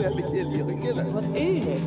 heb ik je leren kennen. Wat enig.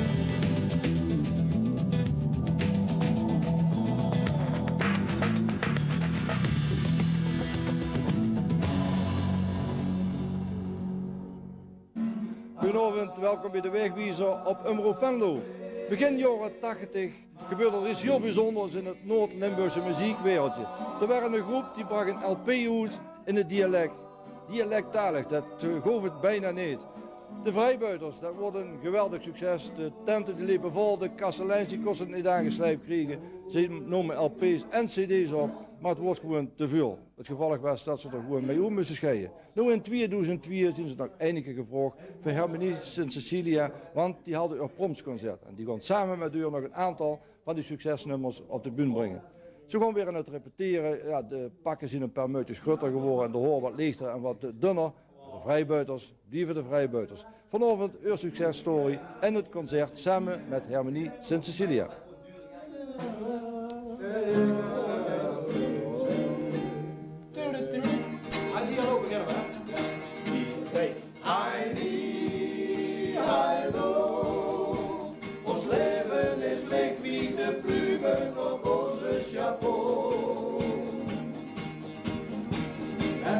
Goedenavond, welkom bij de Wegwijzer op Umro Venlo. Begin jaren 80 gebeurde er iets heel bijzonders in het Noord-Limburgse muziekwereldje. Er waren een groep die bracht een LP uit in het dialect. Dialectalig, dat goof het bijna niet. De Vrijbuiters, dat wordt een geweldig succes. De tenten die liepen vol, de kasteleins die kosten het niet aangeslijpt kregen. Ze noemen LP's en CD's op, maar het wordt gewoon te veel. Het gevolg was dat ze er gewoon mee om moesten scheiden. Nu in 2002 zijn ze nog enige gevraagd voor Harmonie Sint-Cecilia, want die hadden een promsconcert. En die gaan samen met u nog een aantal van die succesnummers op de bühne brengen. Ze gaan weer aan het repeteren. Ja, de pakken zijn een paar muitjes groter geworden en de hoor wat lichter en wat dunner. De Vrijbuiters blijven de Vrijbuiters. Vanavond uw successtory en het concert samen met Harmonie Sint-Cecilia. Ons leven is leeg wie de pluimen op onze chapeau. En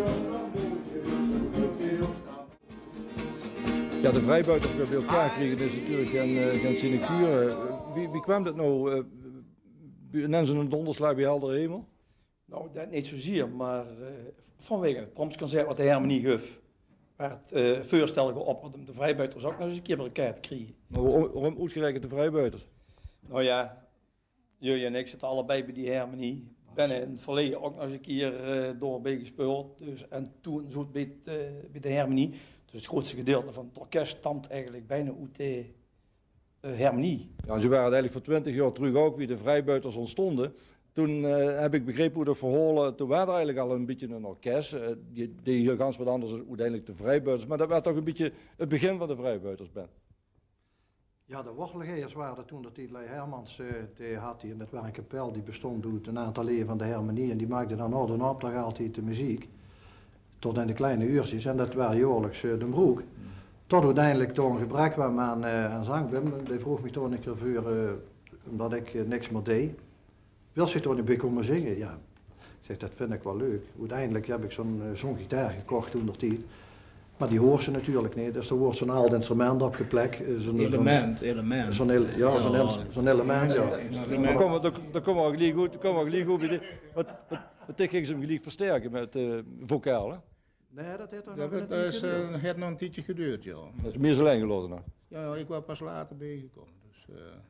ja, de Vrijbuiters bij elkaar kregen is natuurlijk geen sinecure. Wie kwam dat nou? Nennen ze een donderslag bij helder hemel? Nou, dat niet zozeer, maar vanwege het promsconcert wat de Harmonie gaf. Waar het voorstel geopperd om de Vrijbuiters ook nog eens een keer bij elkaar te krijgen. Maar waarom uitgerekend de Vrijbuiters? Nou ja, jullie en ik zitten allebei bij die Harmonie. Ben in het verleden ook nog eens een keer door gespeeld. Dus, en toen zo bij de Harmonie. Dus het grootste gedeelte van het orkest stamt eigenlijk bijna uit de Harmonie. Ja, ze waren eigenlijk voor 20 jaar terug ook wie de Vrijbuiters ontstonden. Toen heb ik begrepen hoe de verhalen, toen waren er eigenlijk al een beetje een orkest. Die heel gans wat anders dan uiteindelijk de Vrijbuiters. Maar dat werd toch een beetje het begin van de Vrijbuitersband. Ja, de worteligers waren toen dat Tidley Hermans, die had hier, en dat was een kapel die bestond uit een aantal leden van de Harmonie. En die maakte dan orde en opdag altijd de muziek. Tot in de kleine uurtjes. En dat waren jaarlijks de broek. Tot uiteindelijk toch een gebrek kwam aan zang. Die vroeg me toen een keer voor, omdat ik niks meer deed. Wil ze toen een beetje komen zingen? Ja. Ik zeg, dat vind ik wel leuk. Uiteindelijk heb ik zo'n gitaar gekocht toen nog tijd. Maar die hoort ze natuurlijk niet. Dus er wordt zo'n oud instrument opgeplekt. Element. Zo'n element, ja. Dan komen we gelijk goed bij wat ging ze hem gelijk versterken met vocaal, hè? Nee, dat heeft nog een tijdje geduurd, ja. Dat is meer zo lang gelaten nog. Ja, ik was pas later bijgekomen. Dus,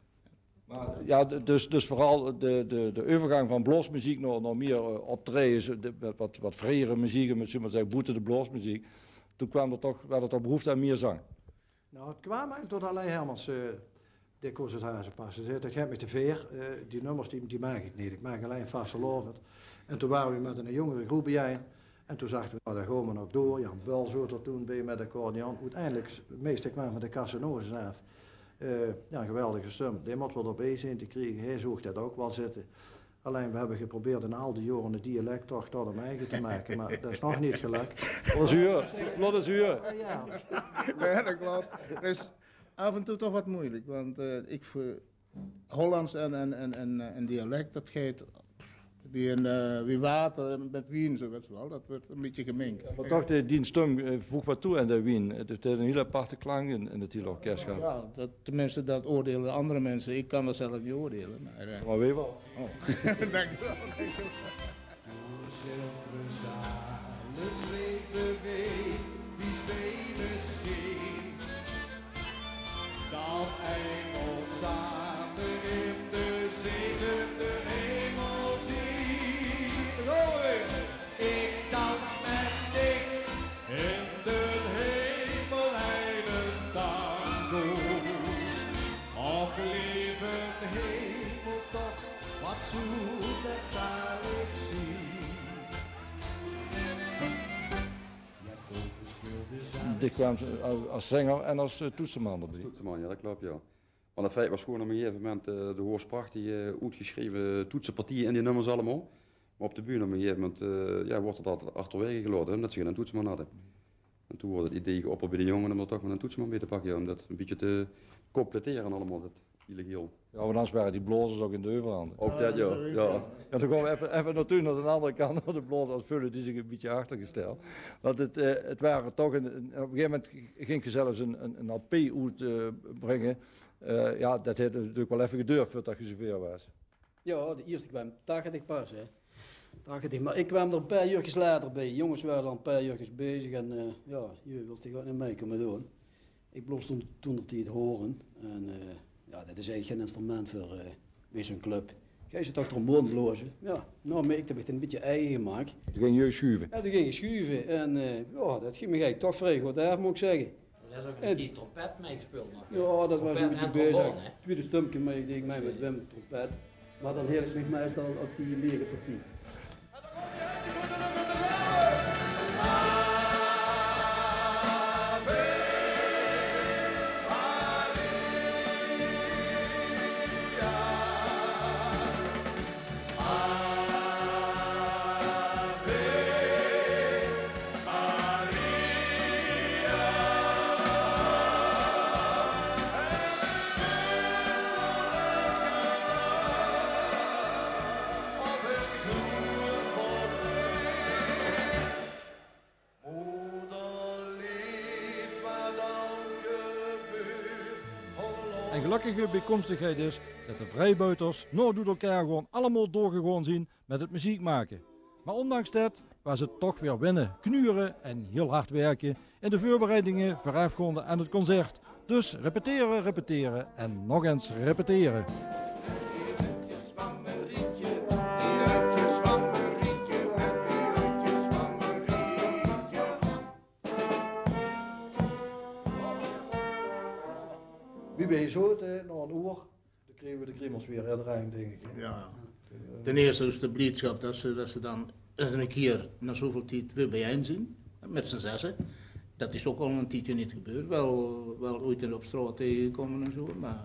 ja, dus vooral de overgang van bluesmuziek naar meer optredens, wat vrijere muziek, met zeggen, boete de bluesmuziek. Toen werd er toch behoefte aan meer zang. Nou, het kwam eigenlijk tot allerlei Hermans dikwijls het huizen passen. Ze zei, dat gaat me te ver, die nummers die maak ik niet, ik maak alleen vastelovend. En toen waren we met een jongere groep bijeen. En toen zagen we, nou, daar gaan we nog door. Jan Bel zat er toen bij met de accordeon. Uiteindelijk, het meeste kwamen van de Casanozes af. Ja, een geweldige stem. Die moet wel op zien te krijgen. Hij zocht dat ook wel zitten. Alleen we hebben geprobeerd in al die jaren het dialect toch tot hem eigen te maken. Maar dat is nog niet gelukt. Wat is uur? Ja. ja, dat klopt. Het is af en toe toch wat moeilijk. Want ik voor Hollands en dialect, dat gaat... Wie water met wien, zo weet je wel, dat wordt een beetje gemengd. Maar toch, die stem voegt wat toe aan de wien. Het heeft een hele aparte klank in het hele orkest gaan. Ja, tenminste dat oordelen andere mensen. Ik kan dat zelf niet oordelen. Maar weet je wel. Oh. Dank je wel. zilveren zalen zweven mee, wie spelen scheen. Dan engels samen in de zevende hemel zien. Ik dans met Dick in de hemel een tango. Op levend hemeltocht, wat zoet dat zal ik zien. Dick kwam als zanger en als toetsenman erbij. Toetsenman, ja, dat klopt, ja. Want het feit was gewoon op een gegeven moment de hoorspachtige, uitgeschreven toetsenpartieën in die nummers allemaal. Maar op de bühne op een gegeven moment wordt het altijd achterwege gelaten, omdat ze geen toetsenman hadden. En toen wordt het idee geopperd bij de jongen om er toch maar een toetsman mee te pakken, om dat een beetje te completeren allemaal, dat illegaal. Ja, want anders waren die blazers ook in de overhand. Ook dat, ja. Ja. Ja, toen kwamen we even naartoe naar de andere kant, naar de blazers als vullen die zich een beetje achtergesteld. Want het waren toch, op een gegeven moment ging je zelfs een LP uitbrengen. Ja, dat heeft natuurlijk wel even gedurfd voordat je zover was. Ja, de eerste kwam 80 pas, hè. 80, maar ik kwam er een paar uurtjes later bij. Jongens waren al een paar uurtjes bezig en ja, je wilt die gewoon niet mee komen doen. Ik bleef toen de tijd horen en ja, dat is eigenlijk geen instrument voor weer zo'n club. Ga je toch trombone blozen? Ja, nou, maar ik heb het een beetje eigen gemaakt. Toen ging je schuiven. Ja, toen ging je schuiven en ja, dat ging me eigenlijk toch vrij goed af, moet ik zeggen. Er is ook een keer trompet meegespeeld nog. Ja, dat was een beetje en bezig. trombone, hè? Tweede stumpje mee, deed ik mee met Wim trompet. Maar dan heer ik me meestal op die leren partie. En gelukkige bijkomstigheid is dat de vrijbuiters nou door elkaar gewoon allemaal doorgegaan zien met het muziek maken. Maar ondanks dat was het toch weer winnen, knuren en heel hard werken in de voorbereidingen voorafgaande aan het concert. Dus repeteren, repeteren en nog eens repeteren. Wie ben je zo, na een uur, dan kregen we de grimmels weer erin, denk ik. Ja. Ten eerste is de blijdschap dat ze dan eens een keer na zoveel tijd weer bijeen zijn, met z'n zessen. Dat is ook al een tijdje niet gebeurd. Wel ooit op straat tegengekomen en zo, maar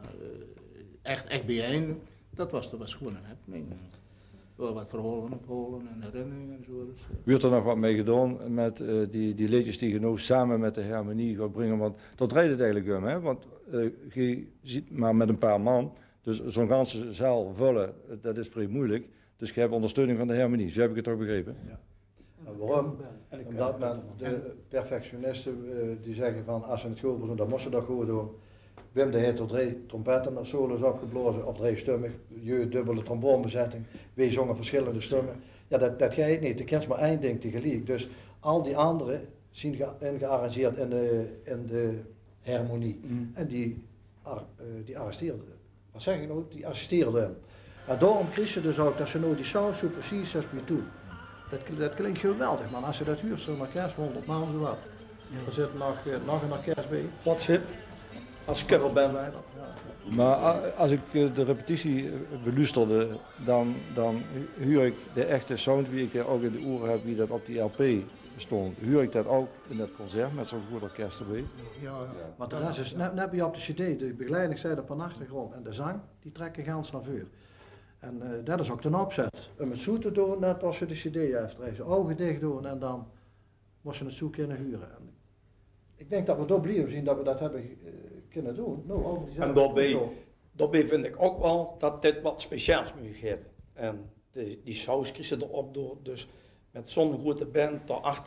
echt bijeen, dat was gewoon een happening. Wel wat verhalen opholen en herinneringen en zo. Dus, Wordt er nog wat mee gedaan met die liedjes die je nou samen met de harmonie gaat brengen? Want dat rijdt het eigenlijk om, hè? Want je ziet maar met een paar man, dus zo'n ganse zaal vullen, dat is vrij moeilijk. Dus je hebt ondersteuning van de harmonie, zo heb ik het toch begrepen? Ja. En waarom? Omdat de perfectionisten die zeggen van als ze het goed doen, dan moesten ze dat goed doen. Wim de heeft er 3 trompetten met solos opgeblazen, of 3 stemmen, je dubbele trombonebezetting, wij zongen verschillende stemmen. Ja, dat gaat niet, er kent maar één ding tegelijk. Dus al die anderen zijn gearrangeerd in de harmonie. En die arresteerden, wat zeg ik nou, die assisteerden hem. En daarom kiezen ze dus ook dat ze nou die saus zo precies als we doen. Dat klinkt geweldig, man. Als je dat huurt, zo naar kerst 100 maal zo wat. Er zit nog een orkest bij. What's hip? Als coverband. Maar als ik de repetitie beluisterde, dan huur ik de echte sound, wie ik daar ook in de oren heb, wie dat op die LP stond, huur ik dat ook in het concert met zo'n goed orkest erbij. Ja. Want de rest is net bij op de cd, de begeleiding staat op een achtergrond en de zang, die trekken gans naar voren. En dat is ook de opzet. Om het zo te doen, net als je de cd heeft, ze ogen dicht doen en dan moest je het zo kunnen huren. En ik denk dat we door blijven zien dat we dat hebben kunnen doen. Nou, En daarbij vind ik ook wel dat dit wat speciaals moet hebben. En die saus kiezen erop door dus met zo'n grote band daarachter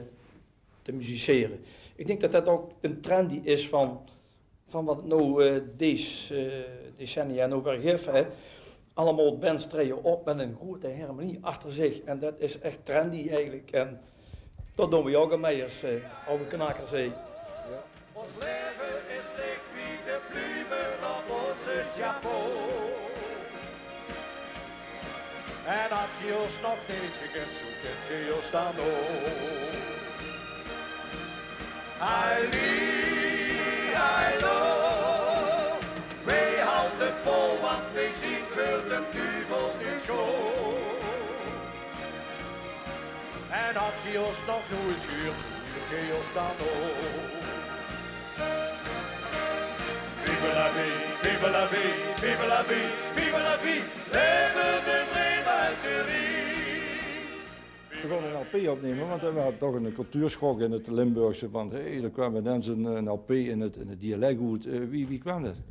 te musiceren. Ik denk dat dat ook een trend die is van wat het nou deze decennia nou weer geeft. Hè. Allemaal bands treden op met een grote harmonie achter zich. En dat is echt trendy eigenlijk. En dat doen we ook aan mee als oude knakerzee. Ons leven is licht wie de pluimen op onze chapeau. En had je ons nog niet gekend, zo kent je ons dan ook. Hallo, wij houden pol, want wij zien voor de duivel niet schoon. En had je ons nog nooit gehuurd, zo kent je ons dan ook. Vive la vie, vive la vie, vive la vie, vive la vie, leven de vrijbuiterie. gewoon een LP opnemen, want we hadden toch een cultuurschok in het Limburgse. Want er kwam ineens een LP in het dialect goed. Wie kwam dat?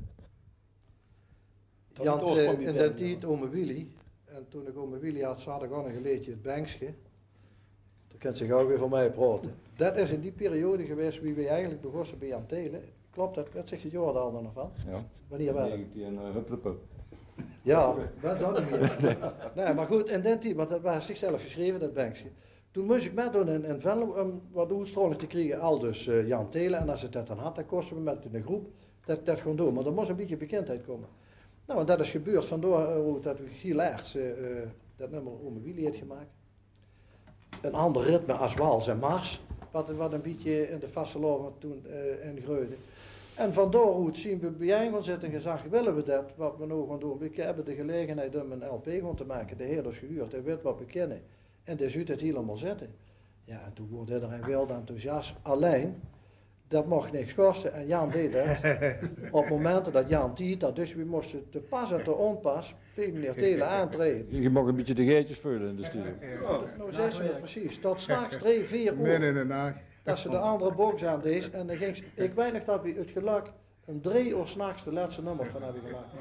Jan, in de tijd ome Willy. En toen ik ome Willy had, had ik ook nog een beetje het bankje. Toen kent ze gauw weer van mij praten. Dat is in die periode geweest wie we eigenlijk begonnen bij Jan Telen. Klopt dat? Wat zegt het Jordaan dan nog van? Ja. Wanneer was het? 19 Hupplepup. Ja, dat zou niet meer. Nee, maar goed, in die tijd, want dat was zichzelf geschreven, dat bankje. Toen moest ik met doen in Venlo om wat uitstraling te krijgen, al dus Jan Telen. En als het dat dan had, dan kosten we met in de groep dat gewoon doen. Maar er moest een beetje bekendheid komen. Nou, en dat is gebeurd, vandoor dat we Giel Aerts dat nummer Ome Willy heeft gemaakt. Een ander ritme als Wals en Mars, wat een beetje in de vaste loop toen in Greuden. En vandoor zien we bij gaan zitten en gezegd, willen we dat, wat we nou gaan doen. We hebben de gelegenheid om een LP gaan te maken, de heer is gehuurd, hij weet wat we kennen. En dus uit het helemaal zetten. Ja, en toen wordt iedereen wel enthousiast. Alleen, dat mocht niks kosten en Jan deed dat. Op momenten dat Jan deed dat, dus we moesten te pas en te onpas bij meneer Telen aantreden. Je mag een beetje de geetjes vullen in de studio. Nou zei ze het precies, tot s'nachts 3, 4 uur. Midden in de nacht. Dat ze de andere box aan deed en dan ging ze, ik weinig dat we het geluk om 3 uur s'nachts de laatste nummer van hebben gemaakt.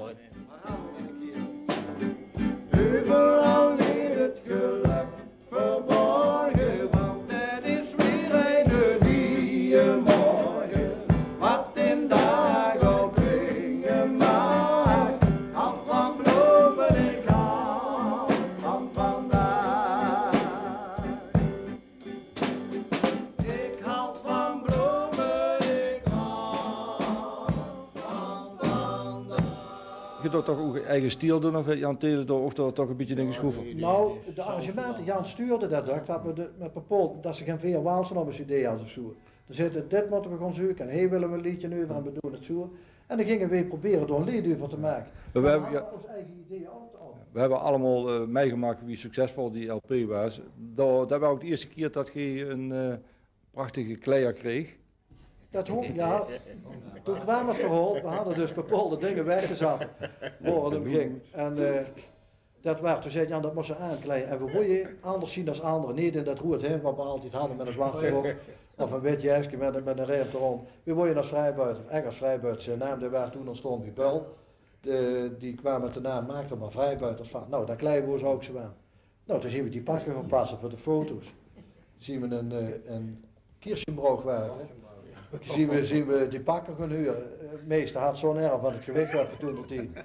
Overal ligt het geluk verborgen, want het is weer een nieuwe morgen. Wat in dag op brengen maakt, af van bloemen ik hou van vandaag. Ik hou van bloemen, ik hou van vandaag. Je doet toch ook eigen stijl doen of Jan Telen toch een beetje dingen schroeven? Nou, de arrangementen, Jan stuurde dat ook, dat we met bepaald dat ze geen veel Waalsen op een cd hadden of zo. Dan zeiden dit moeten we gaan zoeken en hier willen we een liedje over en we doen het zo. En dan gingen we proberen door een lied over te maken. We We hebben, hadden ons eigen ideeën altijd al. we hebben allemaal meegemaakt wie succesvol die LP was. Dat was ook de eerste keer dat je een prachtige kleier kreeg. Dat ja, toen kwam het verhaal, we hadden dus bepaalde dingen weggezet waar het om ging. En dat werd, toen zei Jan, dat moest ze aankleden. En we willen anders zien dan anderen, niet in dat roert heen wat we altijd hadden met een zwarte rok. Of een wit jasje met een reep erom. We willen als vrijbuiter, echt als vrijbuiter. Zijn naam die werd toen ontstond bij Bel. Die kwam met de naam, maakte maar vrijbuiters van. Nou, daar kleiden we ons ook zo aan. Nou, toen zien we die pakken gaan passen voor de foto's. Zien we een Kirschenbroog waren. Zien we die pakken gaan huren. Het meeste had zo'n erg van het gewicht even toen de tien.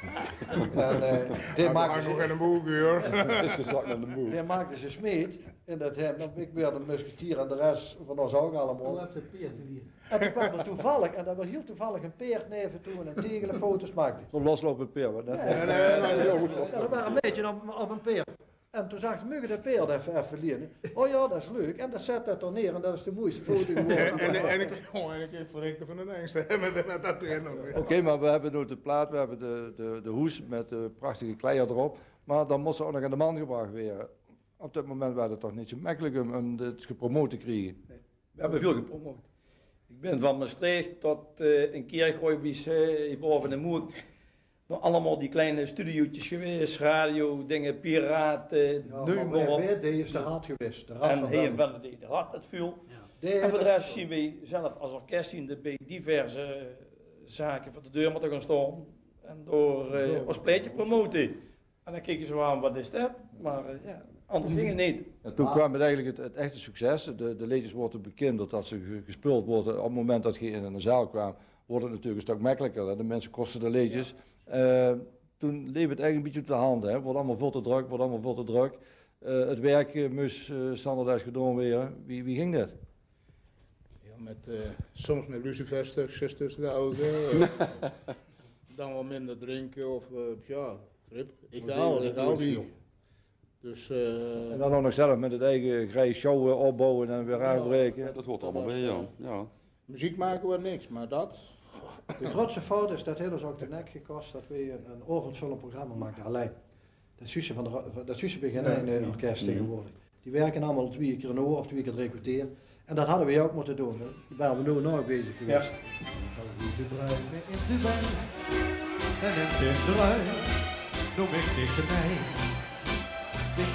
En dit maakte nog in een boekuur. die maakte ze smeet in dat hem. Ik werd een musketier en de rest van ons ook allemaal. En toen kwam er toevallig, en dat was heel toevallig, een peert neven toen en tegelen foto's maakte. Zo'n loslopend peer. Ja, dat waren een beetje op een peer. En toen zag ze, mogen de peer even leren. Oh ja, dat is leuk. En dan zet dat er neer en dat is de mooiste foto geworden. En ik heb verrekte van de engste met dat peer nog weer. Oké, maar we hebben nu de plaat, we hebben de hoes met de prachtige kleier erop. Maar dan moest ze ook nog aan de man gebracht worden. Op dat moment was het toch niet zo makkelijk om het gepromoot te krijgen. Nee, we hebben veel gepromoot. Ik ben van Maastricht tot een Kerkgooibies, boven de Moek. Nog allemaal die kleine studiootjes geweest, radio, dingen, piraten, noem maar op. Die is de raad geweest. De raad En van hier België. wel de raad het viel. Die En voor de heeft- rest zien wij zelf als orkest zien bij diverse zaken voor de deur moeten gaan staan. En door ons pleitje promoten. En dan keken ze aan, wat is dat? Maar ja, anders ging het niet. En toen kwam het eigenlijk het echte succes. De liedjes worden bekend doordat ze gespeeld worden. Op het moment dat je in een zaal kwam, wordt het natuurlijk een stuk makkelijker. Hè? De mensen kosten de liedjes. Toen leefde het eigenlijk een beetje op de hand. Het wordt allemaal veel te druk, wordt allemaal veel te druk. Het werk moest standaard gedaan worden. Wie ging dat? Ja, soms met lucifers tussen de ogen. Dan wel minder drinken of ja, grip. Ik haal die. Dus, En dan ook nog zelf met het eigen grij showen opbouwen en weer uitbreken. Ja, dat hoort allemaal bij, ja. Ja. muziek maken we niks, maar dat. De grootste fout is, dat heeft ons ook de nek gekost, dat we een avondvullend programma maakten alleen. Dat Susse beginnen in orkest tegenwoordig. Die werken allemaal 2 keer een uur of 2 keer 3 kwartier. En dat hadden we ook moeten doen. Hè. Daar waren we nu nog bezig geweest. De bruine in de wijn en in de druin, noem ik dichterbij. Dit waren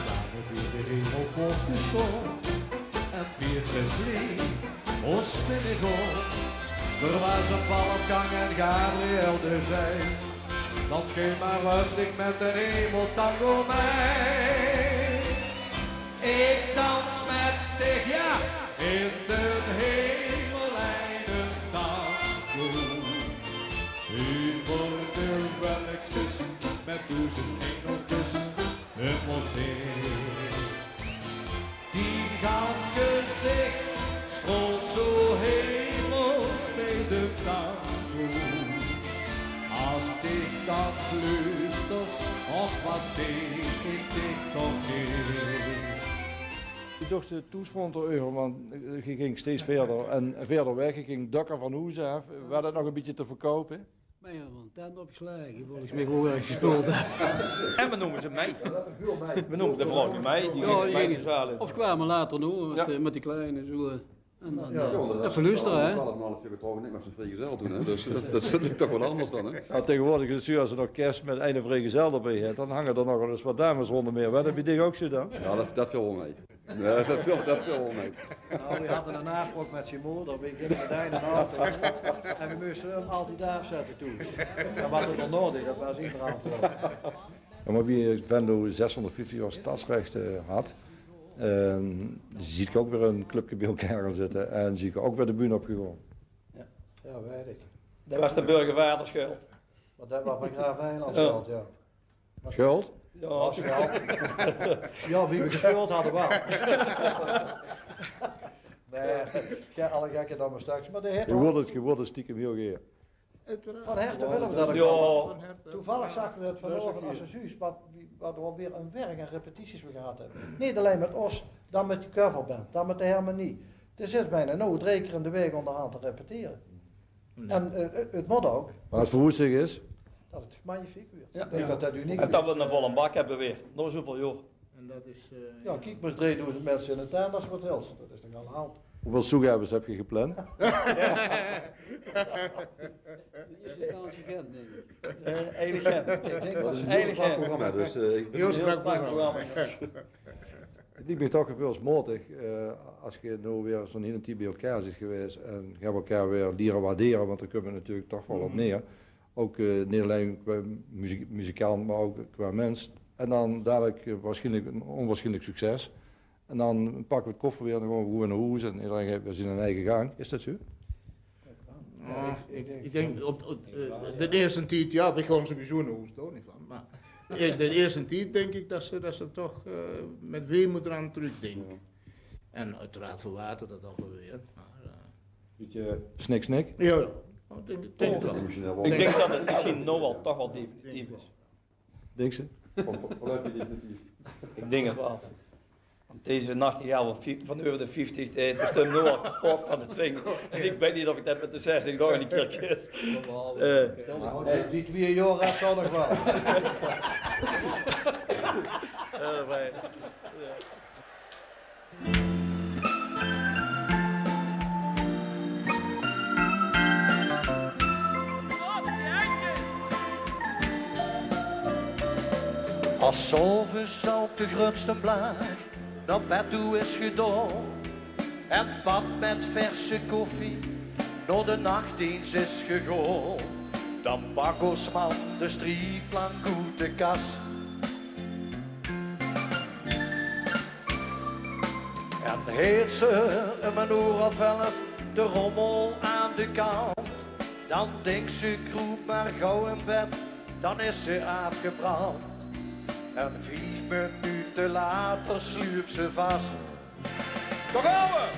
via de hemelpoort de school. En Pietrus Lee, ons binnengoal. Er was een bal op gang en Gabriel de zei. Dan scheen maar rustig met een hemeltango mee. Ik dans met dich, ja, in de hemel een tango. Hier wordt de wellikskus met 1000 engeltjes een moschee. Die gans gezicht strolt zo hemels bij de tango. Als ik dat fluisters, och wat zie ik dich toch niet. Ik dacht de toesprong over, want je ging steeds verder en verder weg. Je ging dakken van Hoeze af. We hadden nog een beetje te verkopen. Maar ja, van tent opgeslagen, volgens mij gewoon weer gespeeld. En we noemen ze mij. We noemen de vlogje mij, die ging mij in zalen. Of kwamen later nog met die kleine zo. En dan even luisteren, hè? Ik heb 12,5 jaar getrokken, ik was een vrijgezel toen, hè. Dus dat lukt toch wel anders dan, hè. Nou, tegenwoordig is het zo, als er nog kerst met einde vrijgezel erbij hebt, dan hangen er nog wel eens wat dames rondom meer. Wat heb je dit ook zo dan? Ja, dat viel wel mee. Ja, dat viel wel mee. Nou, we hadden een afspraak met zijn moeder, we gingen met een auto. En we moesten hem altijd afzetten toen. En wat er dan nodig, dat was iedereen. Ja, maar wie Venlo 650 jaar stadsrecht had, zie ik ook weer een clubje bij elkaar gaan zitten en zie ik ook weer de bühne opgegaan. Ja, weet ik. Dat was de burgervader schuld. Maar dat was van Graaf Eiland schuld, ja. Schuld? Ja, schuld. Ja, wie we gespeeld hadden wel. Nee, alle gekken dan maar straks. Maar de Je wordt het stiekem heel geer. Van Herten willen we dat ook al. Toevallig zagen we het vanochtend als een zuus, wat we alweer een werk en repetities we gehad hebben. Niet alleen met ons, dan met die coverband, dan met de harmonie. Het is bijna nou 3 keer in de week onderhand te repeteren. Nee. En het moet ook. Maar het verwoestig is? Dat het magnifiek weer. Ja. Ik denk dat dat uniek en dat we een volle bak hebben weer. Nog zoveel jaar. En dat is... ja, kijk maar eens 3000 mensen in de tuin, dat is wat else. Dat is toch al hand. Hoeveel zoekhebbers heb je gepland? De eerste instantie Gent, denk ik. Enig Gent. Ik denk dat is een heel strak programma, dus heel strak programma. Het lijkt me toch veel smotig als je nou weer zo'n hele team bij elkaar zit geweest en gaan we elkaar weer leren waarderen, want daar kunnen we natuurlijk toch wel op neer. Ook niet alleen qua muzikaal, maar ook qua mens. En dan dadelijk waarschijnlijk een onwaarschijnlijk succes. En dan pakken we het koffer weer en dan gaan we goed naar huis en iedereen heeft weer zijn eigen gang. Is dat zo? Ja, ik denk op de eerste tijd, ja, we gaan sowieso naar huis, daar niet van. Maar de eerste tijd denk ik dat ze toch met weemoed eraan terugdenken. En uiteraard voor water dat ook weer. Beetje snik. Ja, denk het wel. Ik denk dat het misschien nou wel toch wel definitief is. Denk ze? Voorlopig definitief. Ik denk het wel. Want deze nachtegaal van over de 50, de stem nu al kapot van het zingen. En ik weet niet of ik dat met de 60 nog een keer kan. Die 2 jaar had zo nog wel. Als zalvers op de grootste blaag naar bed toe is gedaan en pap met verse koffie naar de nachtdienst is gegaan, dan pak ons man de strieplank uit de kas. En heet ze in mijn oor of 11 de rommel aan de kant, dan denkt ze kroep maar gauw in bed, dan is ze afgebrand. En 5 minuten later sluipt ze vast. Toch gaan we!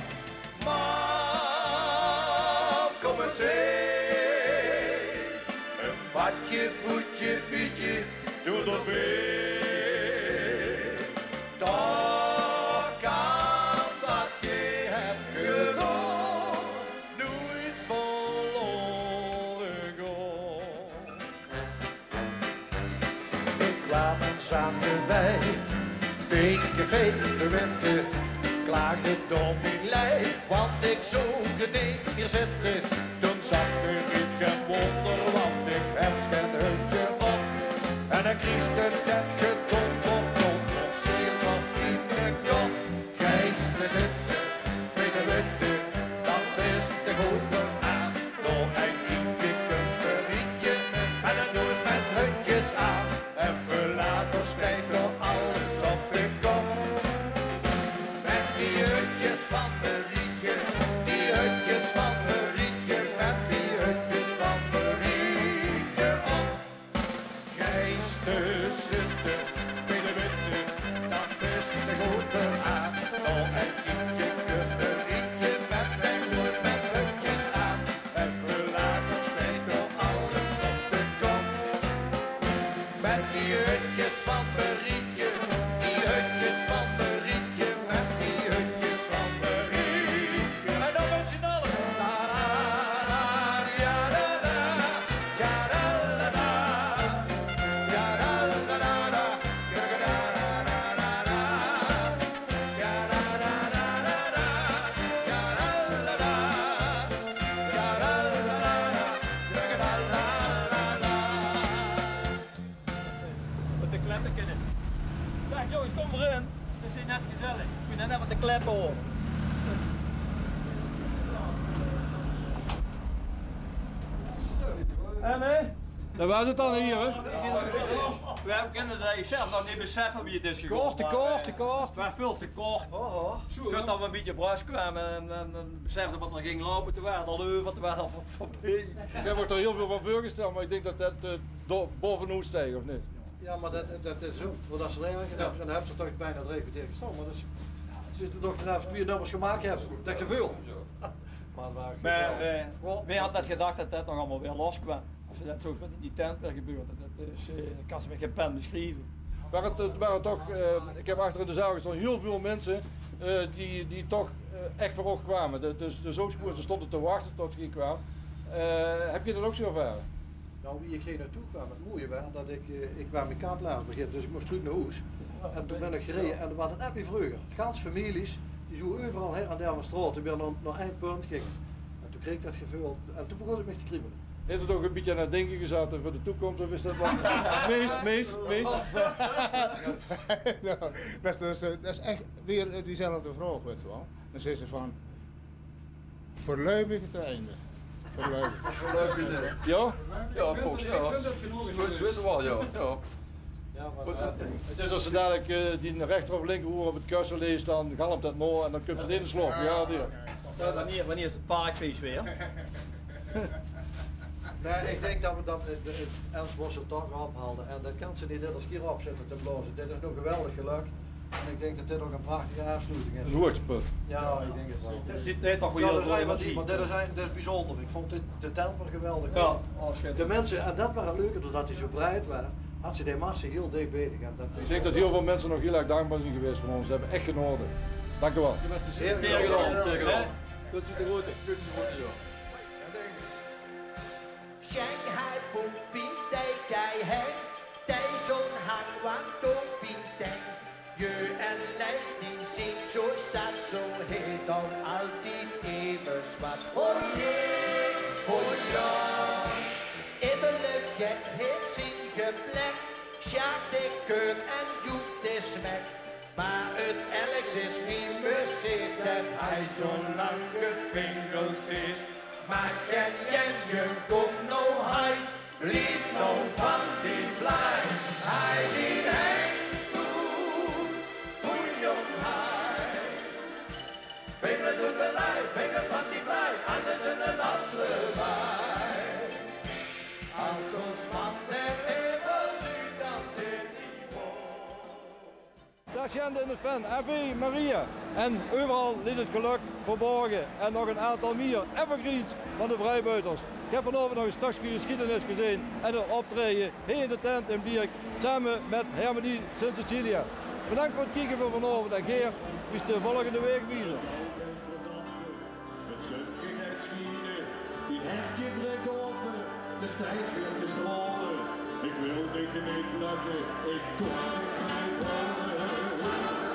Mam, kom eens heen. Een badje, poetje, pietje, doe dat weer. Toch kan wat je hebt gedaan, nooit verloren gaan. Ik kwam eens aan de wijk, Pinkcafé de winter, klaagde door mijn lijf, want ik zoek er niet meer zitten. Toen zag me niet geen wonder, want ik heb geen hutje op. En ik kieste net gedonderd, tot ons hier nog 10 meeste zitten bij de witte, dat is de grote aan. Oh, een tientje, een rietje met bengels met hutjes aan. Even later steekt nog alles op de kop. Met die hutjes van Berietje, die hutjes van Berietje, met die hutjes van Berietje. En dan met z'n allen. La la la, ja da da, ja da la da, ja da la da da, ja da da da da da, ja da da da da da, ja da la da, ja da la da da, ja da la la la. Met de kleppen kunnen. Zeg jongens, kom erin. Het is net gezellig. Ik moet net met de kleppen horen. En hè? Dat was het dan hier, hè? We kunnen dat zelf nog niet beseffen wie het is gekomen. Te kort. Het was veel te kort. Zodat we een beetje bruis kwamen en beseften wat er ging lopen. Toen waren er leuven, toen waren er voorbij. Jij wordt er heel veel van voorgesteld, maar ik denk dat dat bovenop stijgt, of niet? Ja, maar dat is zo. Want als ze erin gedaan dan hebben ze toch bijna 3 kwartier gestaan. Maar dat is, zitten toch vanaf 4 nummers gemaakt hebben. Dat gevoel. Maar wie had dat gedacht dat dat nog allemaal weer loskwam? Als je dat zo met die tent weer gebeurt, dat kan ze met geen pen beschrijven. Maar het waren toch, ik heb achter in de zaal gestaan heel veel mensen die toch echt voor oog kwamen. De zoogsporen stonden te wachten tot ze hier kwamen. Heb je dat ook zo ervaren? Nou, wie ik hier naartoe kwam, het mooie was dat ik kwam in Kaaplaars beginnen, dus ik moest terug naar huis. En toen ben ik gereden en er was een appje vroeger. Gans families, die zo overal her en der van straat, die weer naar één punt gingen. En toen kreeg ik dat gevoel en toen begon ik me te kriebelen. Heeft het ook een beetje aan het denken gezeten voor de toekomst of is dat wat? Mees? Nou, dat is echt weer diezelfde vraag, weet je wel. Dan zeggen ze van, voorlopig het einde. Voorlopig. Ja? Ja, volgens ja. Zo is het wel, ja. Ja, maar Het is als ze dadelijk die rechter of linker hoer op het kussen leest, dan galmt dat mooi en dan komt ze in de slok. Ja, Wanneer is het parkfeest weer? nee, ik denk dat we dan Ernst Bosse toch ophaalden en dat kan ze niet net als hier opzetten te blazen. Dit is nog geweldig geluk en ik denk dat dit ook een prachtige afsluiting is. een hoogtepunt. Ja, ik denk het wel. Dit is toch Ja, weer dat is heel wat veel maar dit is bijzonder. Ik vond de temper geweldig. Ja, De mensen, en dat was het leuke, doordat hij zo breed was, had ze die massa heel dicht bezig. Ik denk dat heel veel mensen nog heel erg dankbaar zijn geweest voor ons. Ze hebben echt genoten. Dank u wel. Zeer gedaan. Tot ziens de grote. Shanghai Poepie, Kai Heng, Tyson Hang Wang Dong Ping Teng. Je en Lei die zingt zo zat, zo heet dan altijd even zwart. Oh jee, oh ja. Iedere gek heeft zijn geplek, Sjaak de Keun en Joep de Smek. Maar het Alex is niet meer zit, dat hij zo'n lange vinger zit. Maar ken je kom nou hij, blieb nou van die vlaai. Hij die heen doet, boeien hij. Vingers uit de lijn, vingers van die vlaai, anders in een andere waai. Als ons man der hemel ziet, dan zit hij mooi. Daar zijn in het pen, FV Maria. En overal ligt het geluk verborgen. En nog een aantal meer evergreens van de vrijbuiters. Ik heb vanavond nog een stukje geschiedenis gezien en een optreden hier in de tent in Bierk samen met Hermenie Sint-Cecilia. Bedankt voor het kijken van vanavond en Geer is de volgende week wiezer. Het zuchtigheid schieden, die hertje breekt open, de strijd weer te stromen. Ik wil dikke niet lachen, ik kom niet horen.